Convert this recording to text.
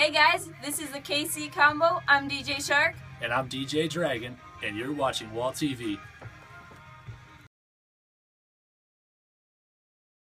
Hey guys, this is the KC Combo. I'm DJ Shark. And I'm DJ Dragon, and you're watching Wall TV.